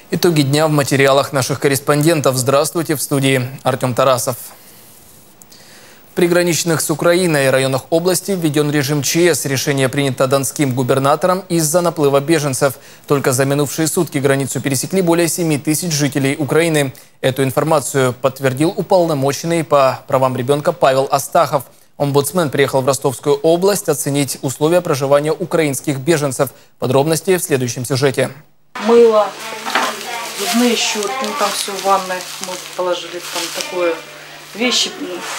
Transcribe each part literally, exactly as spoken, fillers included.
Итоги дня в материалах наших корреспондентов. Здравствуйте, в студии Артем Тарасов. В приграничных с Украиной районах области введен режим ЧС. Решение принято донским губернатором из-за наплыва беженцев. Только за минувшие сутки границу пересекли более семи тысяч жителей Украины. Эту информацию подтвердил уполномоченный по правам ребенка Павел Астахов. Омбудсмен приехал в Ростовскую область оценить условия проживания украинских беженцев. Подробности в следующем сюжете. Мыло, зубные щетки, ну, там все в ванной мы положили, там такое, вещи,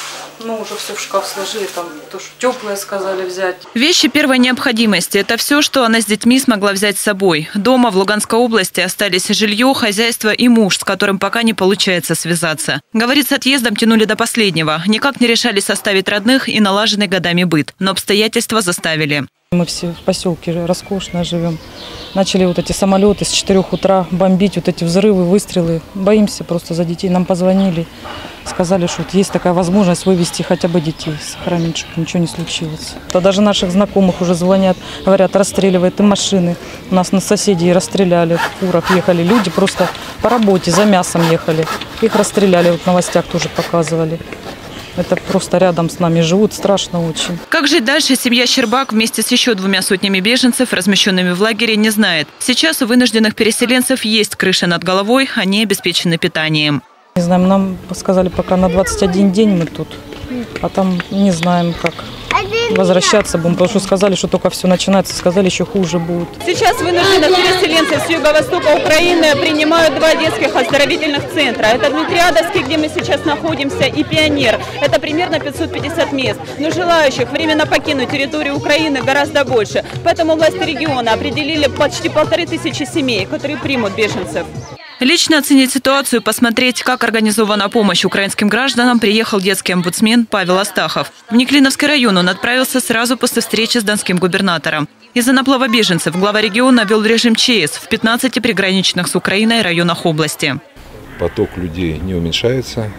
ну уже все в шкаф сложили, там то, что теплое сказали взять. Вещи первой необходимости – это все, что она с детьми смогла взять с собой. Дома в Луганской области остались жилье, хозяйство и муж, с которым пока не получается связаться. Говорит, с отъездом тянули до последнего. Никак не решались оставить родных и налаженный годами быт. Но обстоятельства заставили. Мы все в поселке роскошно живем. Начали вот эти самолеты с четырёх утра бомбить, вот эти взрывы, выстрелы. Боимся просто за детей. Нам позвонили, сказали, что вот есть такая возможность вывести хотя бы детей, сохранить, чтобы ничего не случилось. То даже наших знакомых уже звонят, говорят, расстреливают и машины. У нас на соседей расстреляли, в фурах ехали люди, просто по работе за мясом ехали. Их расстреляли, вот в новостях тоже показывали. Это просто рядом с нами живут, страшно очень. Как жить дальше, семья Щербак вместе с еще двумя сотнями беженцев, размещенными в лагере, не знает. Сейчас у вынужденных переселенцев есть крыша над головой, они обеспечены питанием. Не знаем, нам сказали, пока на двадцать один день мы тут, а там не знаем, как возвращаться будем, потому что сказали, что только все начинается, сказали, еще хуже будет. Сейчас вынужденных переселенцев с юго-востока Украины принимают два детских оздоровительных центра. Это Дмитриадовский, где мы сейчас находимся, и Пионер. Это примерно пятьсот пятьдесят мест. Но желающих временно покинуть территорию Украины гораздо больше. Поэтому власти региона определили почти полторы тысячи семей, которые примут беженцев. Лично оценить ситуацию, посмотреть, как организована помощь украинским гражданам, приехал детский омбудсмен Павел Астахов. В Неклиновский район он отправился сразу после встречи с донским губернатором. Из-за наплыва беженцев глава региона ввел режим ЧС в пятнадцати приграничных с Украиной районах области. Поток людей не уменьшается,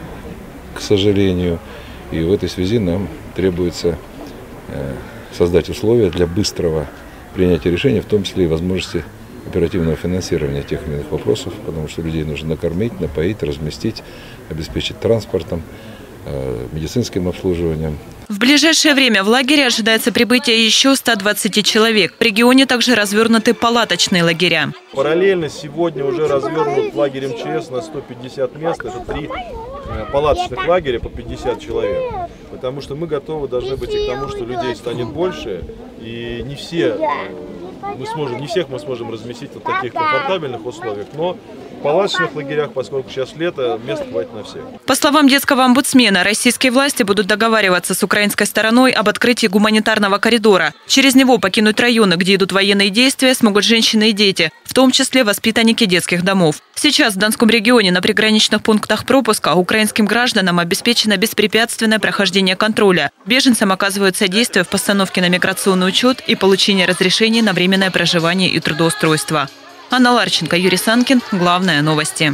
к сожалению, и в этой связи нам требуется создать условия для быстрого принятия решений, в том числе и возможности оперативного финансирования тех или иных вопросов, потому что людей нужно накормить, напоить, разместить, обеспечить транспортом, медицинским обслуживанием. В ближайшее время в лагере ожидается прибытие еще ста двадцати человек. В регионе также развернуты палаточные лагеря. Параллельно сегодня уже развернут лагерь МЧС на сто пятьдесят мест. Это три палаточных лагеря по пятьдесят человек. Потому что мы готовы должны быть и к тому, что людей станет больше. И не все мы сможем, не всех мы сможем разместить в таких комфортабельных условиях, но в палаточных лагерях, поскольку сейчас лето, места хватит на всех. По словам детского омбудсмена, российские власти будут договариваться с украинской стороной об открытии гуманитарного коридора. Через него покинуть районы, где идут военные действия, смогут женщины и дети, в том числе воспитанники детских домов. Сейчас в Донском регионе на приграничных пунктах пропуска украинским гражданам обеспечено беспрепятственное прохождение контроля. Беженцам оказывают содействие в постановке на миграционный учет и получении разрешений на временное проживание и трудоустройство. Анна Ларченко, Юрий Санкин. Главное новости.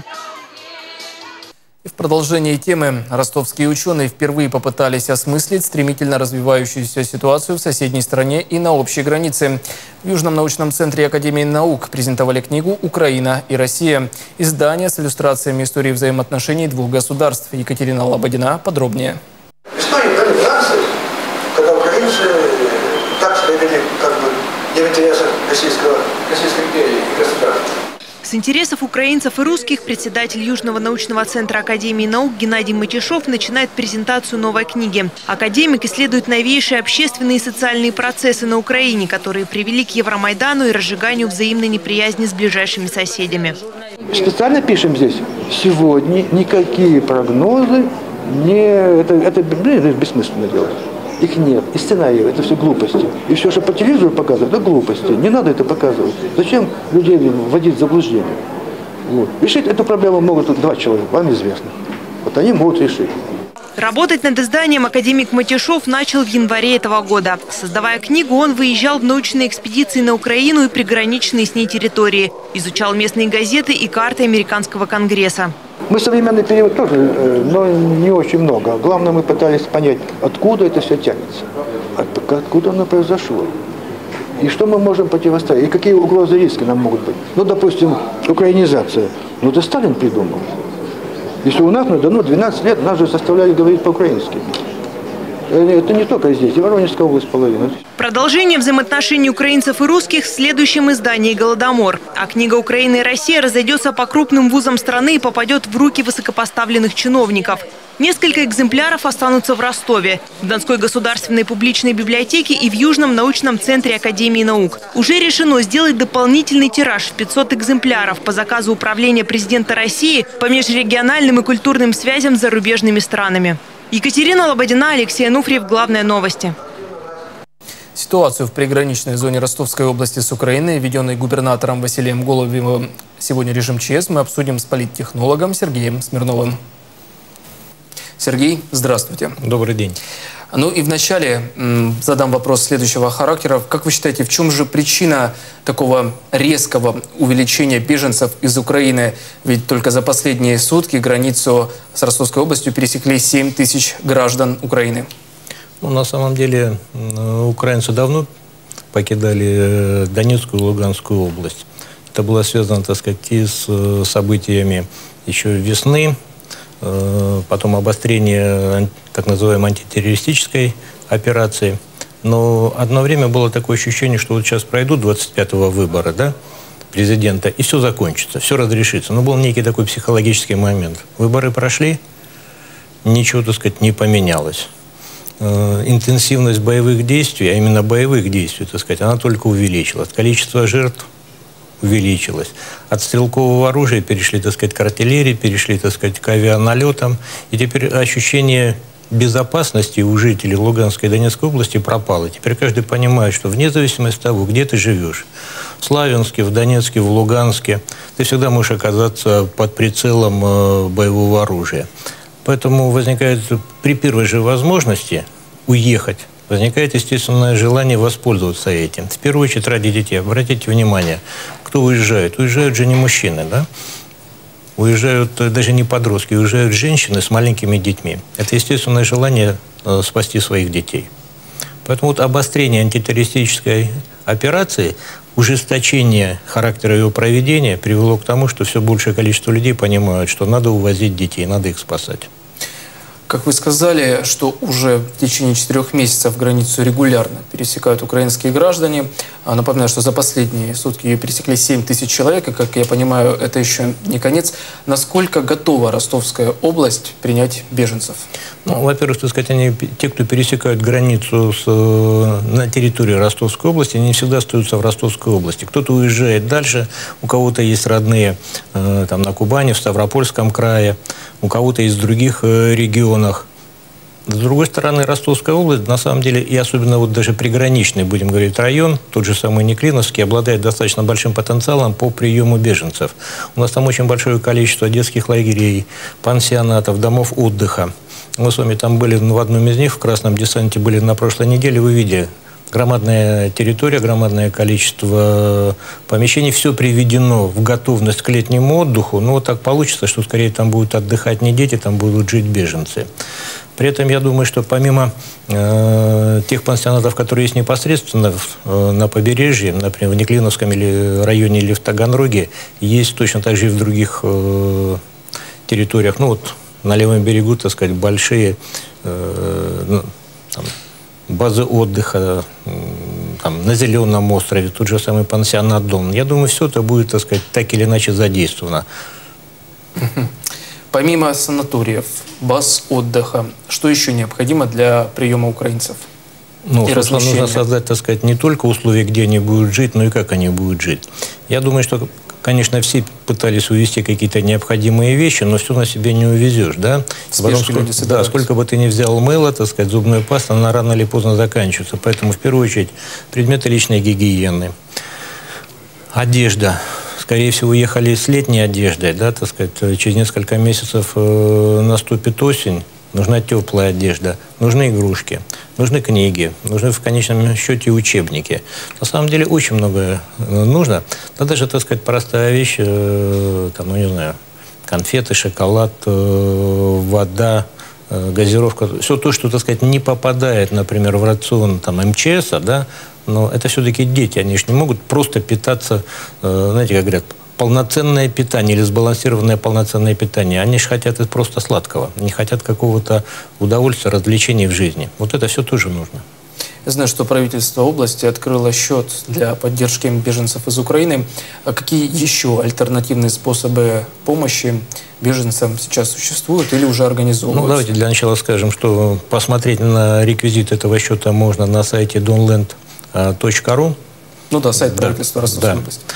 В продолжении темы ростовские ученые впервые попытались осмыслить стремительно развивающуюся ситуацию в соседней стране и на общей границе. В Южном научном центре Академии наук презентовали книгу «Украина и Россия». Издание с иллюстрациями истории взаимоотношений двух государств. Екатерина Лободина подробнее. История эмиграции, когда украинцы так вели как бы не в интересах российского, Российской империи и государства. С интересов украинцев и русских председатель Южного научного центра Академии наук Геннадий Матишов начинает презентацию новой книги. Академик исследует новейшие общественные и социальные процессы на Украине, которые привели к Евромайдану и разжиганию взаимной неприязни с ближайшими соседями. Специально пишем здесь: сегодня никакие прогнозы не... Это, это, блин, это бессмысленно делать. Их нет. И сценарии, это все глупости. И все, что по телевизору показывают, это глупости. Не надо это показывать. Зачем людей вводить в заблуждение? Вот. Решить эту проблему могут два человека, вам известно. Вот они могут решить. Работать над изданием академик Матишов начал в январе этого года. Создавая книгу, он выезжал в научные экспедиции на Украину и приграничные с ней территории. Изучал местные газеты и карты американского конгресса. Мы современный период тоже, но не очень много. Главное, мы пытались понять, откуда это все тянется, откуда оно произошло. И что мы можем противостоять, и какие угрозы, риски нам могут быть. Ну, допустим, украинизация. Ну это Сталин придумал. Если у нас дано двенадцать лет, нас же заставляли говорить по-украински. Это не только здесь, и Воронежская область половина. Продолжение взаимоотношений украинцев и русских в следующем издании «Голодомор». А книга «Украина и Россия» разойдется по крупным вузам страны и попадет в руки высокопоставленных чиновников. Несколько экземпляров останутся в Ростове, в Донской государственной публичной библиотеке и в Южном научном центре Академии наук. Уже решено сделать дополнительный тираж в пятьсот экземпляров по заказу Управления президента России по межрегиональным и культурным связям с зарубежными странами. Екатерина Лободина, Алексей Ануфриев. Главные новости. Ситуацию в приграничной зоне Ростовской области с Украиной, введенной губернатором Василием Голубевым, сегодня режим ЧС, мы обсудим с политтехнологом Сергеем Смирновым. Сергей, здравствуйте. Добрый день. Ну и вначале задам вопрос следующего характера. Как вы считаете, в чем же причина такого резкого увеличения беженцев из Украины? Ведь только за последние сутки границу с Ростовской областью пересекли семь тысяч граждан Украины. Ну, на самом деле украинцы давно покидали Донецкую и Луганскую область. Это было связано, так сказать, и с событиями еще весны, потом обострение так называемой антитеррористической операции. Но одно время было такое ощущение, что вот сейчас пройдут двадцать пятого выбора, да, президента, и все закончится, все разрешится. Но был некий такой психологический момент. Выборы прошли, ничего, так сказать, не поменялось. Интенсивность боевых действий, а именно боевых действий, так сказать, она только увеличилась. Количество жертв увеличилось. От стрелкового оружия перешли, так сказать, к артиллерии, перешли, так сказать, к авианалетам. И теперь ощущение безопасности у жителей Луганской и Донецкой области пропало. Теперь каждый понимает, что вне зависимости от того, где ты живешь, в Славянске, в Донецке, в Луганске, ты всегда можешь оказаться под прицелом боевого оружия. Поэтому возникает при первой же возможности уехать, возникает естественное желание воспользоваться этим. В первую очередь ради детей. Обратите внимание, кто уезжает? Уезжают же не мужчины, да? Уезжают даже не подростки, уезжают женщины с маленькими детьми. Это естественное желание э, спасти своих детей. Поэтому вот обострение антитеррористической операции, ужесточение характера ее проведения привело к тому, что все большее количество людей понимают, что надо увозить детей, надо их спасать. Как вы сказали, что уже в течение четырех месяцев границу регулярно пересекают украинские граждане. Напоминаю, что за последние сутки ее пересекли семь тысяч человек, и, как я понимаю, это еще не конец. Насколько готова Ростовская область принять беженцев? Ну, во-первых, так сказать, они, те, кто пересекают границу с, на территории Ростовской области, они не всегда остаются в Ростовской области. Кто-то уезжает дальше, у кого-то есть родные э, там, на Кубани, в Ставропольском крае, у кого-то есть в других э, регионах. С другой стороны, Ростовская область, на самом деле, и особенно вот даже приграничный, будем говорить, район, тот же самый Неклиновский, обладает достаточно большим потенциалом по приему беженцев. У нас там очень большое количество детских лагерей, пансионатов, домов отдыха. Мы с вами там были в одном из них, в Красном Десанте были на прошлой неделе, вы видели. Громадная территория, громадное количество помещений. Все приведено в готовность к летнему отдыху. Но вот так получится, что скорее там будут отдыхать не дети, там будут жить беженцы. При этом я думаю, что помимо э, тех пансионатов, которые есть непосредственно э, на побережье, например, в Неклиновском или районе или в Таганроге, есть точно так же и в других э, территориях. Ну вот на левом берегу, так сказать, большие э, ну, там, базы отдыха, там, на Зеленом острове, тот же самый пансионат «Дом». Я думаю, все это будет, так сказать, так или иначе задействовано. Помимо санаториев, баз отдыха, что еще необходимо для приема украинцев? Ну, собственно, нужно создать, так сказать, не только условия, где они будут жить, но и как они будут жить. Я думаю, что, конечно, все пытались увезти какие-то необходимые вещи, но все на себе не увезешь, да? Потом, сколько, да, сколько бы ты ни взял мыла, так сказать, зубную пасту, она рано или поздно заканчивается. Поэтому, в первую очередь, предметы личной гигиены, одежда. Скорее всего, ехали с летней одеждой, да, так сказать, через несколько месяцев э, наступит осень, нужна теплая одежда, нужны игрушки, нужны книги, нужны в конечном счете учебники. На самом деле очень многое нужно. Да даже, так сказать, простая вещь, э, там, ну не знаю, конфеты, шоколад, э, вода, э, газировка. Все то, что, так сказать, не попадает, например, в рацион там, эм че эса, да, но это все-таки дети, они же не могут просто питаться, э, знаете, как говорят, полноценное питание или сбалансированное полноценное питание. Они же хотят просто сладкого, не хотят какого-то удовольствия, развлечений в жизни. Вот это все тоже нужно. Я знаю, что правительство области открыло счет для поддержки беженцев из Украины. А какие еще альтернативные способы помощи беженцам сейчас существуют или уже организовываются? Ну, давайте для начала скажем, что посмотреть на реквизит этого счета можно на сайте донленд точка ру. Ну да, сайт правительства Ростовской да. области.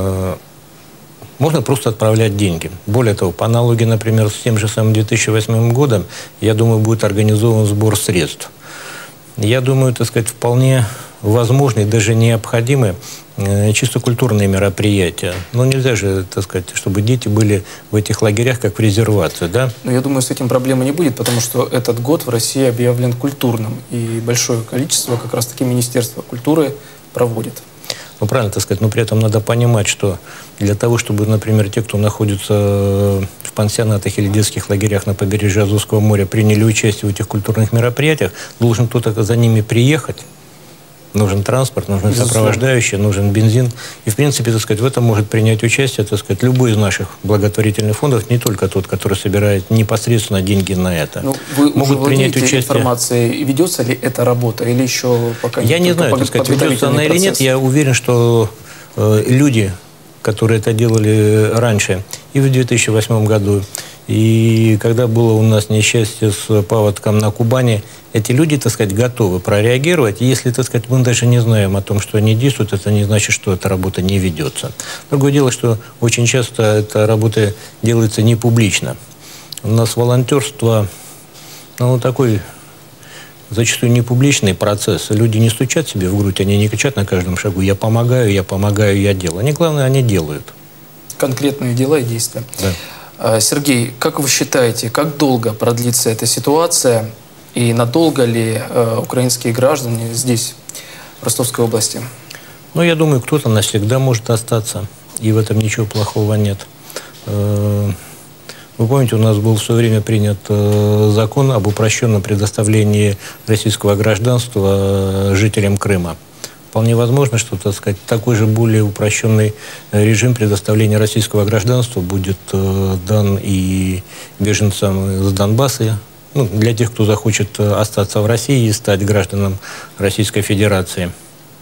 Можно просто отправлять деньги. Более того, по аналогии, например, с тем же самым две тысячи восьмым годом, я думаю, будет организован сбор средств. Я думаю, так сказать, вполне возможны, даже необходимы э, чисто культурные мероприятия. Но нельзя же, так сказать, чтобы дети были в этих лагерях как в резервации, да? Но я думаю, с этим проблемы не будет, потому что этот год в России объявлен культурным. И большое количество как раз-таки Министерства культуры проводит. Ну, правильно, так сказать, но при этом надо понимать, что для того, чтобы, например, те, кто находится в пансионатах или детских лагерях на побережье Азовского моря, приняли участие в этих культурных мероприятиях, должен кто-то за ними приехать. Нужен транспорт, нужны сопровождающие, нужен бензин. И, в принципе, так сказать, в этом может принять участие, так сказать, любой из наших благотворительных фондов, не только тот, который собирает непосредственно деньги на это. Ну, вы могут уже принять участие. Информацией, ведется ли эта работа или еще пока Я не знаю, так сказать, ведется она или нет. Я уверен, что э, люди, которые это делали раньше, и в две тысячи восьмом году, и когда было у нас несчастье с паводком на Кубани, эти люди, так сказать, готовы прореагировать. И если, так сказать, мы даже не знаем о том, что они действуют, это не значит, что эта работа не ведется. Другое дело, что очень часто эта работа делается не публично. У нас волонтерство, ну, такой зачастую не публичный процесс. Люди не стучат себе в грудь, они не кричат на каждом шагу: «Я помогаю, я помогаю, я делаю». Они, главное, они делают. Конкретные дела и действия. Да. Сергей, как вы считаете, как долго продлится эта ситуация и надолго ли э, украинские граждане здесь, в Ростовской области? Ну, я думаю, кто-то навсегда может остаться, и в этом ничего плохого нет. Вы помните, у нас был в свое время принят закон об упрощенном предоставлении российского гражданства жителям Крыма. Вполне возможно, что, так сказать, такой же более упрощенный режим предоставления российского гражданства будет э, дан и беженцам из Донбасса, ну, для тех, кто захочет остаться в России и стать гражданам Российской Федерации.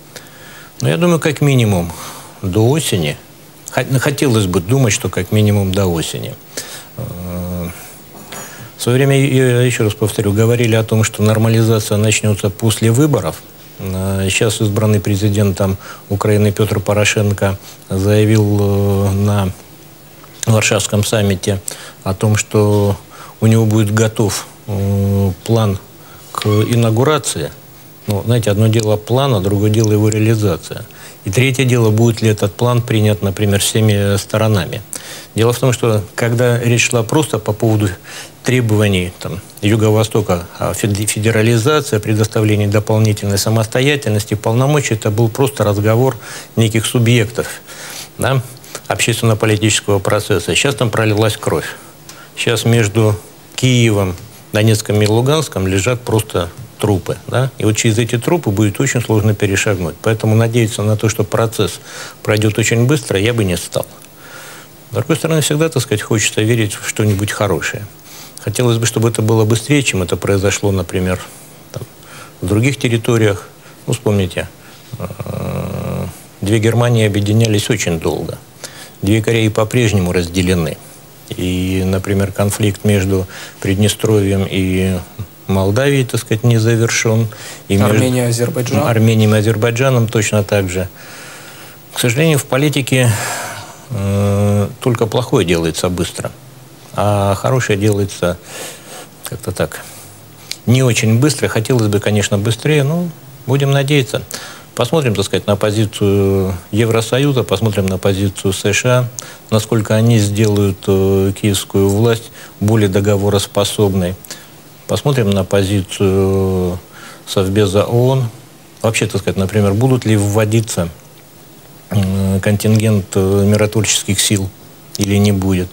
Но я думаю, как минимум до осени, хотелось бы думать, что как минимум до осени. В свое время, я еще раз повторю, говорили о том, что нормализация начнется после выборов. Сейчас избранный президентом Украины Петр Порошенко заявил на Варшавском саммите о том, что у него будет готов план к инаугурации. Ну, знаете, одно дело план, а другое дело его реализация. И третье дело, будет ли этот план принят, например, всеми сторонами. Дело в том, что когда речь шла просто по поводу требований там, Юго-Востока о федерализации, о предоставлении дополнительной самостоятельности, полномочий, это был просто разговор неких субъектов, да, общественно-политического процесса. Сейчас там пролилась кровь. Сейчас между Киевом, Донецком и Луганском лежат просто трупы. Да? И вот через эти трупы будет очень сложно перешагнуть. Поэтому надеяться на то, что процесс пройдет очень быстро, я бы не стал. С другой стороны, всегда, так сказать, хочется верить в что-нибудь хорошее. Хотелось бы, чтобы это было быстрее, чем это произошло, например, там, в других территориях. Ну, вспомните, две Германии объединялись очень долго. Две Кореи по-прежнему разделены. И, например, конфликт между Приднестровьем и Молдавией, так сказать, не завершен. И Армения и Азербайджан. Арменией и Азербайджаном точно так же. К сожалению, в политике э, только плохое делается быстро, а хорошее делается как-то так не очень быстро. Хотелось бы, конечно, быстрее, но будем надеяться. Посмотрим, так сказать, на позицию Евросоюза, посмотрим на позицию США, насколько они сделают э, киевскую власть более договороспособной. Посмотрим на позицию Совбеза ООН. Вообще, так сказать, например, будут ли вводиться э, контингент э, миротворческих сил или не будет.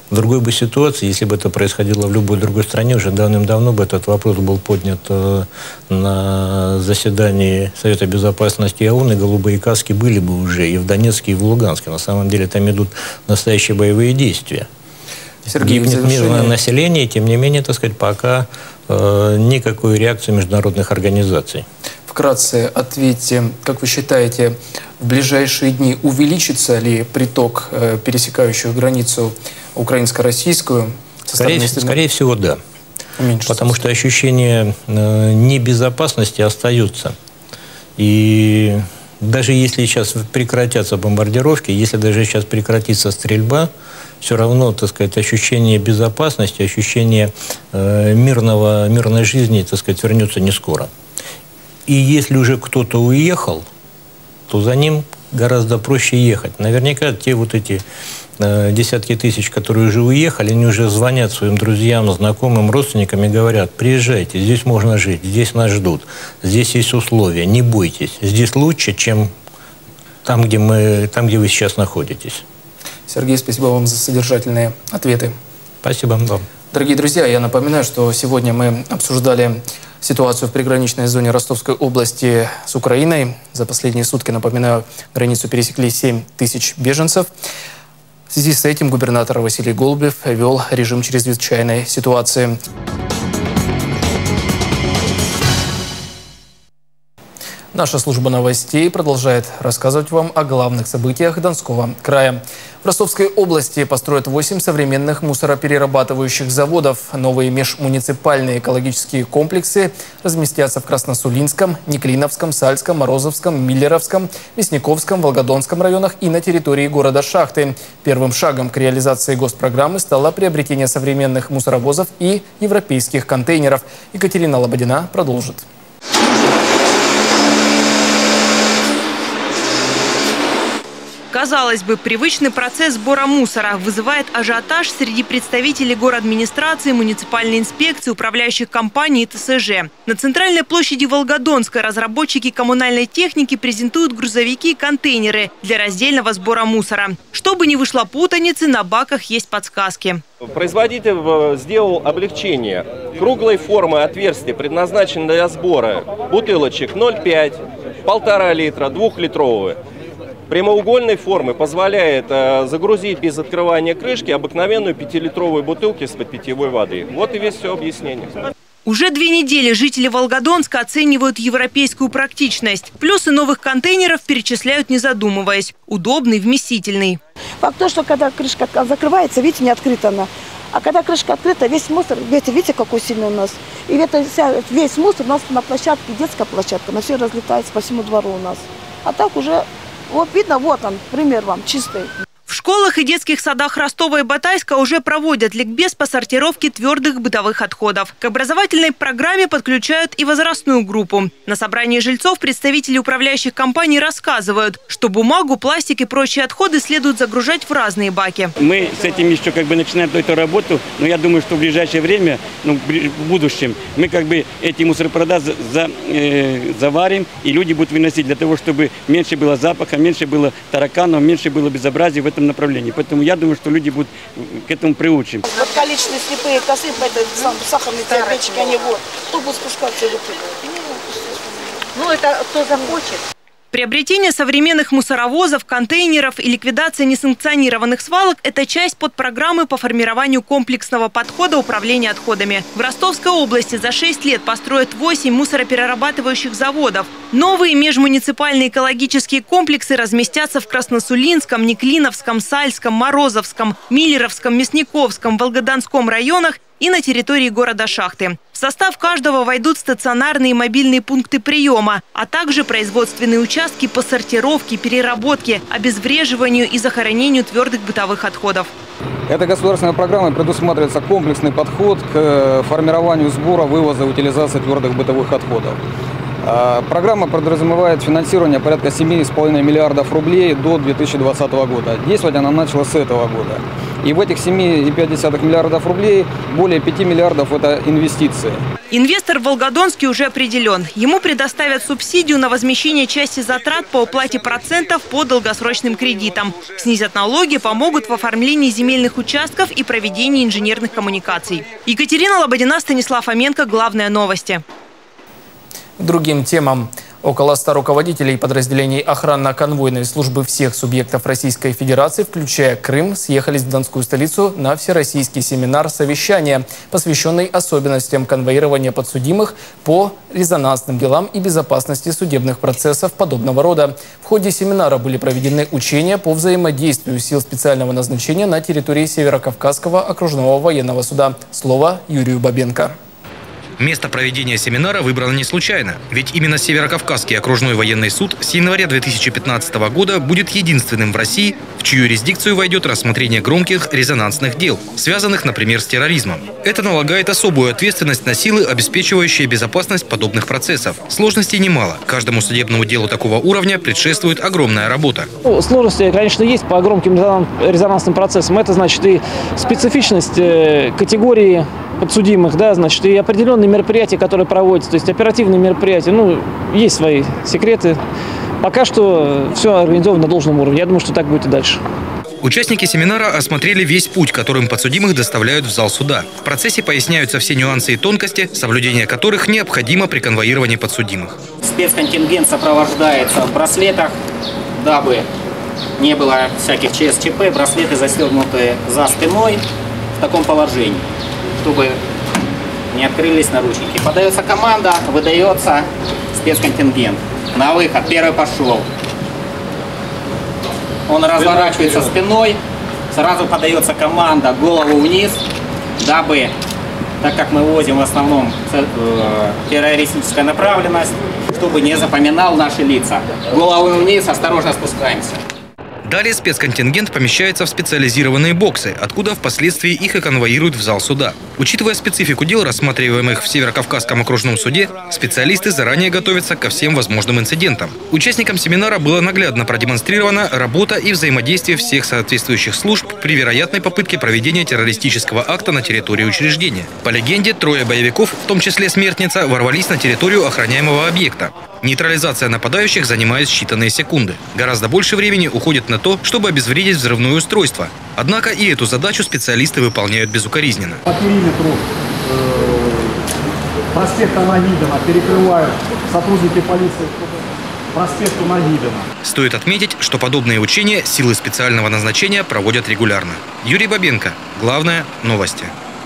В другой бы ситуации, если бы это происходило в любой другой стране, уже давным-давно бы этот вопрос был поднят э, на заседании Совета Безопасности ООН, и голубые каски были бы уже и в Донецке, и в Луганске. На самом деле там идут настоящие боевые действия. Сергей, гибнет мирное население, тем не менее, так сказать, пока э, никакой реакции международных организаций. Вкратце ответьте, как вы считаете, в ближайшие дни увеличится ли приток э, пересекающих границу украинско-российскую? Скорее, скорее всего, да. Уменьшится. Потому что ощущение э, небезопасности остается. И даже если сейчас прекратятся бомбардировки, если даже сейчас прекратится стрельба, все равно, так сказать, ощущение безопасности, ощущение э, мирного, мирной жизни, так сказать, вернется не скоро. И если уже кто-то уехал, то за ним гораздо проще ехать. Наверняка те вот эти э, десятки тысяч, которые уже уехали, они уже звонят своим друзьям, знакомым, родственникам и говорят: приезжайте, здесь можно жить, здесь нас ждут, здесь есть условия, не бойтесь, здесь лучше, чем там, где, мы, там, где вы сейчас находитесь. Сергей, спасибо вам за содержательные ответы. Спасибо вам. Дорогие друзья, я напоминаю, что сегодня мы обсуждали ситуацию в приграничной зоне Ростовской области с Украиной. За последние сутки, напоминаю, границу пересекли семь тысяч беженцев. В связи с этим губернатор Василий Голубев ввел режим чрезвычайной ситуации. Наша служба новостей продолжает рассказывать вам о главных событиях Донского края. В Ростовской области построят восемь современных мусороперерабатывающих заводов. Новые межмуниципальные экологические комплексы разместятся в Красносулинском, Неклиновском, Сальском, Морозовском, Миллеровском, Мясниковском, Волгодонском районах и на территории города Шахты. Первым шагом к реализации госпрограммы стало приобретение современных мусоровозов и европейских контейнеров. Екатерина Лободина продолжит. Казалось бы, привычный процесс сбора мусора вызывает ажиотаж среди представителей городадминистрации, муниципальной инспекции, управляющих компаний и тэ эс жэ. На центральной площади Волгодонска разработчики коммунальной техники презентуют грузовики и контейнеры для раздельного сбора мусора. Чтобы не вышло путаницы, на баках есть подсказки. Производитель сделал облегчение. Круглой формы отверстия предназначены для сбора бутылочек ноль пять, полтора литра, двухлитровые. Прямоугольной формы позволяет э, загрузить без открывания крышки обыкновенную пятилитровую бутылку из-под питьевой воды. Вот и весь все объяснение. Уже две недели жители Волгодонска оценивают европейскую практичность. Плюсы новых контейнеров перечисляют, не задумываясь. Удобный, вместительный. Факт то, что когда крышка закрывается, видите, не открыта она. А когда крышка открыта, весь мусор, видите, видите, какой сильный у нас. И это, весь мусор у нас на площадке, детская площадка, на все разлетается по всему двору у нас. А так уже... Вот видно, вот он, пример вам, чистый. В школах и детских садах Ростова и Батайска уже проводят ликбез по сортировке твердых бытовых отходов. К образовательной программе подключают и возрастную группу. На собрании жильцов представители управляющих компаний рассказывают, что бумагу, пластик и прочие отходы следует загружать в разные баки. Мы с этим еще как бы начинаем эту работу, но я думаю, что в ближайшее время, ну, в будущем, мы как бы эти мусоропровода за, за, э, заварим, и люди будут выносить для того, чтобы меньше было запаха, меньше было тараканов, меньше было безобразия в этом направлении. Поэтому я думаю, что люди будут к этому приучены. Вот количественные слепые косы по этой сахарной терапечке, они вот. Кто будет спускаться и выкидывать? Ну, это кто захочет. Приобретение современных мусоровозов, контейнеров и ликвидация несанкционированных свалок – это часть подпрограммы по формированию комплексного подхода управления отходами. В Ростовской области за шесть лет построят восемь мусороперерабатывающих заводов. Новые межмуниципальные экологические комплексы разместятся в Красносулинском, Неклиновском, Сальском, Морозовском, Миллеровском, Мясниковском, Волгодонском районах и на территории города Шахты. В состав каждого войдут стационарные и мобильные пункты приема, а также производственные участки по сортировке, переработке, обезвреживанию и захоронению твердых бытовых отходов. Этой государственной программой предусматривается комплексный подход к формированию сбора, вывоза и утилизации твердых бытовых отходов. Программа подразумевает финансирование порядка семи с половиной миллиардов рублей до две тысячи двадцатого года. Действовать она начала с этого года. И в этих семи и пяти десятых миллиардов рублей более пяти миллиардов – это инвестиции. Инвестор в Волгодонске уже определен. Ему предоставят субсидию на возмещение части затрат по уплате процентов по долгосрочным кредитам. Снизят налоги, помогут в оформлении земельных участков и проведении инженерных коммуникаций. Екатерина Лободина, Станислав Фоменко. Главные новости. К другим темам. Около ста руководителей подразделений охранно-конвойной службы всех субъектов Российской Федерации, включая Крым, съехались в Донскую столицу на всероссийский семинар совещания, посвященный особенностям конвоирования подсудимых по резонансным делам и безопасности судебных процессов подобного рода. В ходе семинара были проведены учения по взаимодействию сил специального назначения на территории Северокавказского окружного военного суда. Слово Юрию Бабенко. Место проведения семинара выбрано не случайно, ведь именно Северокавказский окружной военный суд с января две тысячи пятнадцатого года будет единственным в России, в чью юрисдикцию войдет рассмотрение громких резонансных дел, связанных, например, с терроризмом. Это налагает особую ответственность на силы, обеспечивающие безопасность подобных процессов. Сложностей немало. Каждому судебному делу такого уровня предшествует огромная работа. Сложности, конечно, есть по громким резонансным процессам. Это значит и специфичность категории подсудимых, да, значит, и определенные мероприятия, которые проводятся, то есть оперативные мероприятия, ну, есть свои секреты. Пока что все организовано на должном уровне. Я думаю, что так будет и дальше. Участники семинара осмотрели весь путь, которым подсудимых доставляют в зал суда. В процессе поясняются все нюансы и тонкости, соблюдение которых необходимо при конвоировании подсудимых. Спецконтингент сопровождается в браслетах, дабы не было всяких ЧС-ЧП. Браслеты застегнуты за спиной в таком положении, чтобы не открылись наручники. Подается команда, выдается спецконтингент. На выход. Первый пошел. Он разворачивается спиной. Сразу подается команда голову вниз, дабы, так как мы возим в основном э, террористическая направленность, чтобы не запоминал наши лица. Голову вниз, осторожно спускаемся. Далее спецконтингент помещается в специализированные боксы, откуда впоследствии их и конвоируют в зал суда. Учитывая специфику дел, рассматриваемых в Северокавказском окружном суде, специалисты заранее готовятся ко всем возможным инцидентам. Участникам семинара было наглядно продемонстрирована работа и взаимодействие всех соответствующих служб при вероятной попытке проведения террористического акта на территории учреждения. По легенде, трое боевиков, в том числе смертница, ворвались на территорию охраняемого объекта. Нейтрализация нападающих занимает считанные секунды. Гораздо больше времени уходит на то, чтобы обезвредить взрывное устройство. Однако и эту задачу специалисты выполняют безукоризненно. По периметру э, проспекта Нагибина перекрывают сотрудники полиции проспекту Нагибина. Стоит отметить, что подобные учения силы специального назначения проводят регулярно. Юрий Бабенко. Главное – новости.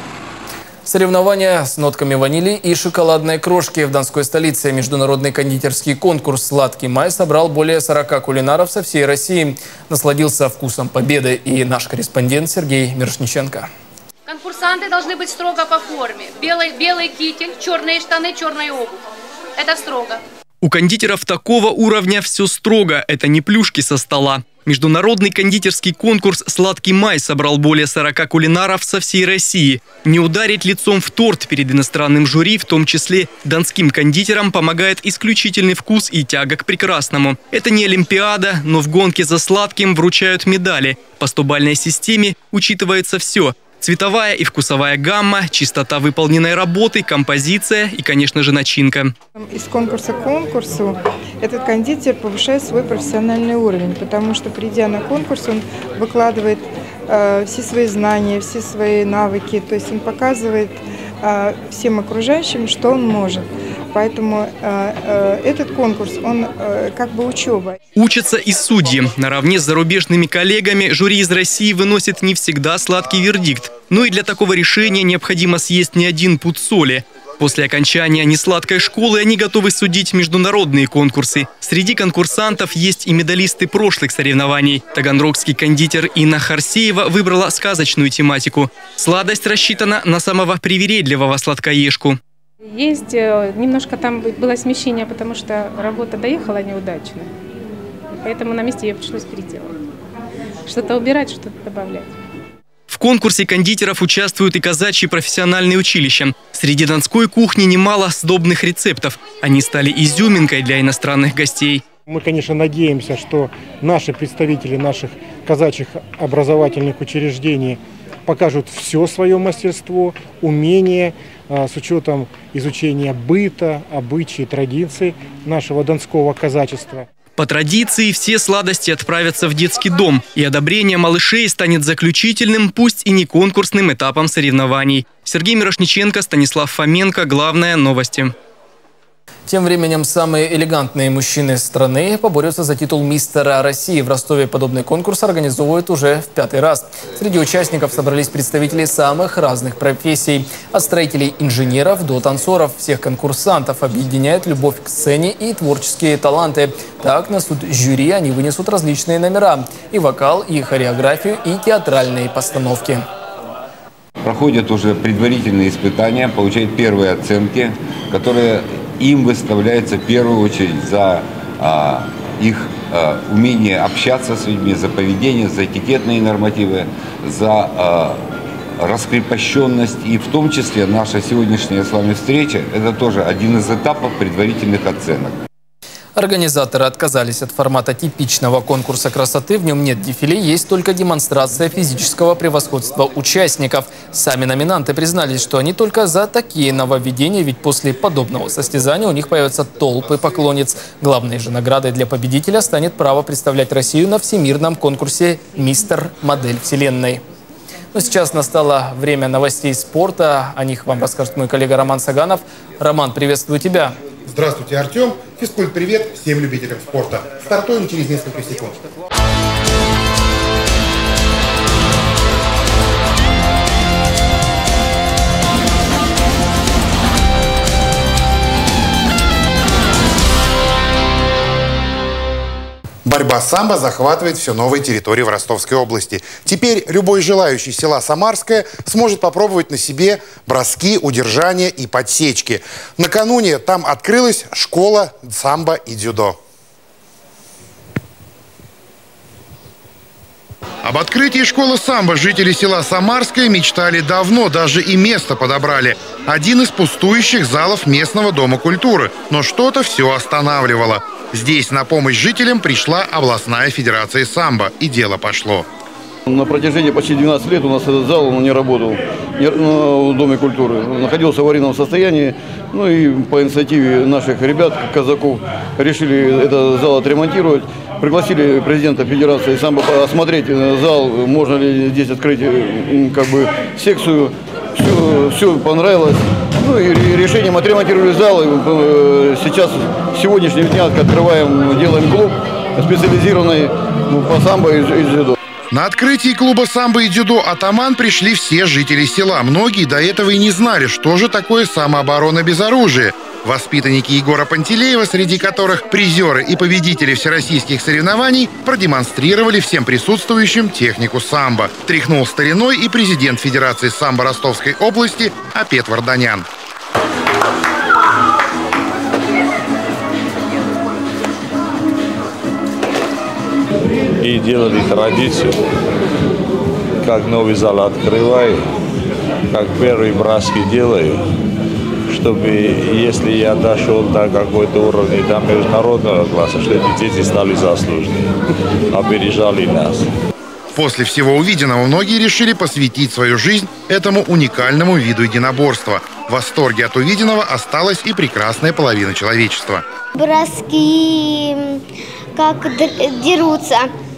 Соревнования с нотками ванили и шоколадной крошки в Донской столице. Международный кондитерский конкурс «Сладкий май» собрал более сорока кулинаров со всей России. Насладился вкусом победы и наш корреспондент Сергей Мирошниченко. Конкурсанты должны быть строго по форме. Белый, белый китель, черные штаны, черная обувь. Это строго. У кондитеров такого уровня все строго. Это не плюшки со стола. Международный кондитерский конкурс «Сладкий май» собрал более сорока кулинаров со всей России. Не ударить лицом в торт перед иностранным жюри, в том числе донским кондитерам, помогает исключительный вкус и тяга к прекрасному. Это не олимпиада, но в гонке за сладким вручают медали. По стобальной системе учитывается все – цветовая и вкусовая гамма, чистота выполненной работы, композиция и, конечно же, начинка. Из конкурса к конкурсу этот кондитер повышает свой профессиональный уровень, потому что, придя на конкурс, он выкладывает э, все свои знания, все свои навыки, то есть он показывает э, всем окружающим, что он может. Поэтому э, э, этот конкурс, он э, как бы учеба. Учатся и судьи. Наравне с зарубежными коллегами жюри из России выносит не всегда сладкий вердикт. Но и для такого решения необходимо съесть не один пуд соли. После окончания несладкой школы они готовы судить международные конкурсы. Среди конкурсантов есть и медалисты прошлых соревнований. Таганрогский кондитер Инна Харсеева выбрала сказочную тематику. Сладость рассчитана на самого привередливого сладкоежку. Есть немножко там было смещение, потому что работа доехала неудачно. Поэтому на месте ее пришлось переделать. Что-то убирать, что-то добавлять. В конкурсе кондитеров участвуют и казачьи профессиональные училища. Среди донской кухни немало сдобных рецептов. Они стали изюминкой для иностранных гостей. Мы, конечно, надеемся, что наши представители наших казачьих образовательных учреждений покажут все свое мастерство, умение, с учетом изучения быта, обычаев, традиций нашего донского казачества. По традиции все сладости отправятся в детский дом, и одобрение малышей станет заключительным, пусть и не конкурсным этапом соревнований. Сергей Мирошниченко, Станислав Фоменко. Главное новости. Тем временем самые элегантные мужчины страны поборются за титул мистера России. В Ростове подобный конкурс организовывают уже в пятый раз. Среди участников собрались представители самых разных профессий. От строителей-инженеров до танцоров. Всех конкурсантов объединяет любовь к сцене и творческие таланты. Так на суд жюри они вынесут различные номера. И вокал, и хореографию, и театральные постановки. Проходят уже предварительные испытания, получают первые оценки, которые им выставляются в первую очередь за а, их а, умение общаться с людьми, за поведение, за этикетные нормативы, за а, раскрепощенность. И в том числе наша сегодняшняя с вами встреча – это тоже один из этапов предварительных оценок. Организаторы отказались от формата типичного конкурса красоты. В нем нет дефиле, есть только демонстрация физического превосходства участников. Сами номинанты признались, что они только за такие нововведения, ведь после подобного состязания у них появятся толпы поклонниц. Главной же наградой для победителя станет право представлять Россию на всемирном конкурсе «Мистер Модель Вселенной». Но сейчас настало время новостей спорта. О них вам расскажет мой коллега Роман Саганов. Роман, приветствую тебя. Здравствуйте, Артем. Физкульт-привет всем любителям спорта. Стартуем через несколько секунд. Борьба самбо захватывает все новые территории в Ростовской области. Теперь любой желающий села Самарское сможет попробовать на себе броски, удержания и подсечки. Накануне там открылась школа самбо и дзюдо. Об открытии школы самбо жители села Самарское мечтали давно, даже и место подобрали. Один из пустующих залов местного дома культуры. Но что-то все останавливало. Здесь на помощь жителям пришла областная федерация самбо, и дело пошло. На протяжении почти двенадцати лет у нас этот зал он не работал в Доме культуры. Находился в аварийном состоянии. Ну и по инициативе наших ребят, казаков, решили этот зал отремонтировать. Пригласили президента федерации самбо осмотреть зал, можно ли здесь открыть как бы секцию. Все, все понравилось. Ну и решением отремонтировали зал. И сейчас, с сегодняшнего дня, открываем, делаем клуб специализированный по самбо и дзюдо. На открытии клуба самбо и дзюдо «Атаман» пришли все жители села. Многие до этого и не знали, что же такое самооборона без оружия. Воспитанники Егора Пантелеева, среди которых призеры и победители всероссийских соревнований, продемонстрировали всем присутствующим технику самбо. Тряхнул стариной и президент Федерации самбо Ростовской области Апет Варданян. И делали традицию, как новый зал открываю, как первые броски делаю, чтобы, если я дошел до какой-то уровня до международного класса, что эти дети стали заслуженными, опережали нас. После всего увиденного многие решили посвятить свою жизнь этому уникальному виду единоборства. В восторге от увиденного осталась и прекрасная половина человечества. Броски, как дерутся.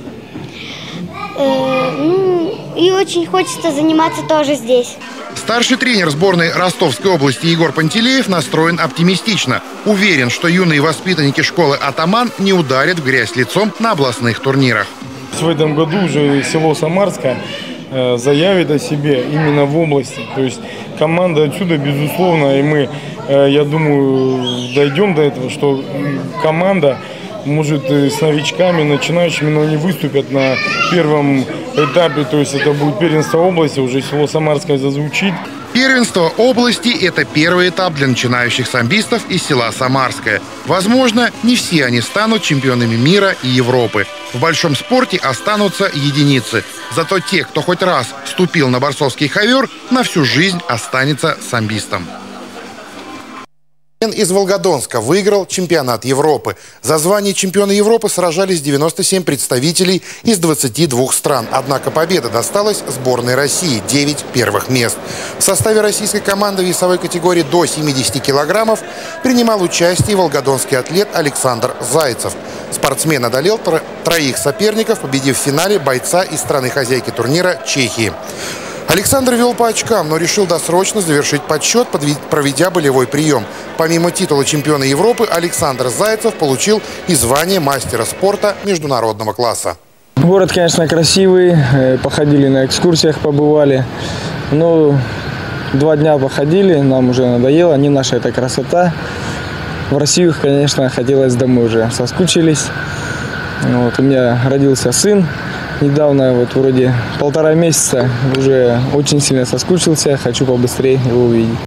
И очень хочется заниматься тоже здесь. Старший тренер сборной Ростовской области Егор Пантелеев настроен оптимистично. Уверен, что юные воспитанники школы «Атаман» не ударят в грязь лицом на областных турнирах. В этом году уже село Самарское заявит о себе именно в области. То есть команда отсюда, безусловно, и мы, я думаю, дойдем до этого, что команда может с новичками, начинающими, но они выступят на первом этапе, то есть это будет первенство области, уже село Самарское зазвучит. Первенство области – это первый этап для начинающих самбистов из села Самарское. Возможно, не все они станут чемпионами мира и Европы. В большом спорте останутся единицы. Зато те, кто хоть раз ступил на борцовский ковер, на всю жизнь останется самбистом. из Волгодонска выиграл чемпионат Европы. За звание чемпиона Европы сражались девяносто семь представителей из двадцати двух стран. Однако победа досталась сборной России – девять первых мест. В составе российской команды весовой категории до семидесяти килограммов принимал участие волгодонский атлет Александр Зайцев. Спортсмен одолел тро троих соперников, победив в финале бойца из страны-хозяйки турнира Чехии. Александр вел по очкам, но решил досрочно завершить подсчет, проведя болевой прием. Помимо титула чемпиона Европы, Александр Зайцев получил и звание мастера спорта международного класса. Город, конечно, красивый. Походили на экскурсиях, побывали. Но два дня походили, нам уже надоело. Не наша эта красота. В Россию, конечно, хотелось домой уже. Соскучились. Вот, у меня родился сын. Недавно, вот вроде полтора месяца, уже очень сильно соскучился, хочу побыстрее его увидеть.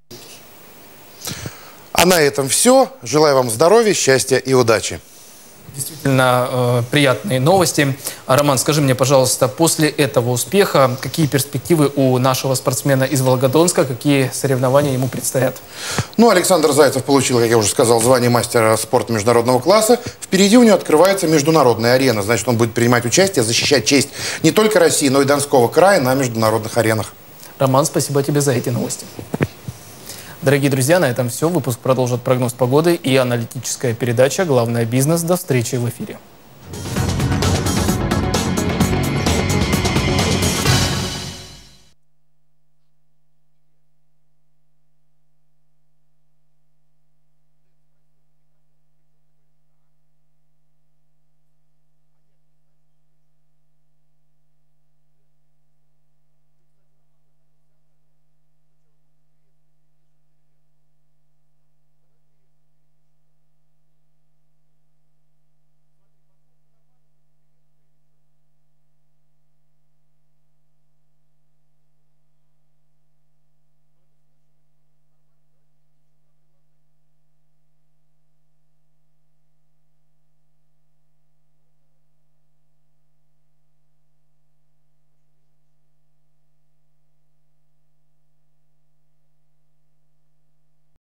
А на этом все. Желаю вам здоровья, счастья и удачи. Действительно э, приятные новости. Роман, скажи мне, пожалуйста, после этого успеха какие перспективы у нашего спортсмена из Волгодонска, какие соревнования ему предстоят? Ну, Александр Зайцев получил, как я уже сказал, звание мастера спорта международного класса. Впереди у него открывается международная арена. Значит, он будет принимать участие, защищать честь не только России, но и Донского края на международных аренах. Роман, спасибо тебе за эти новости. Дорогие друзья, на этом все. Выпуск продолжит прогноз погоды и аналитическая передача «Главное бизнес». До встречи в эфире.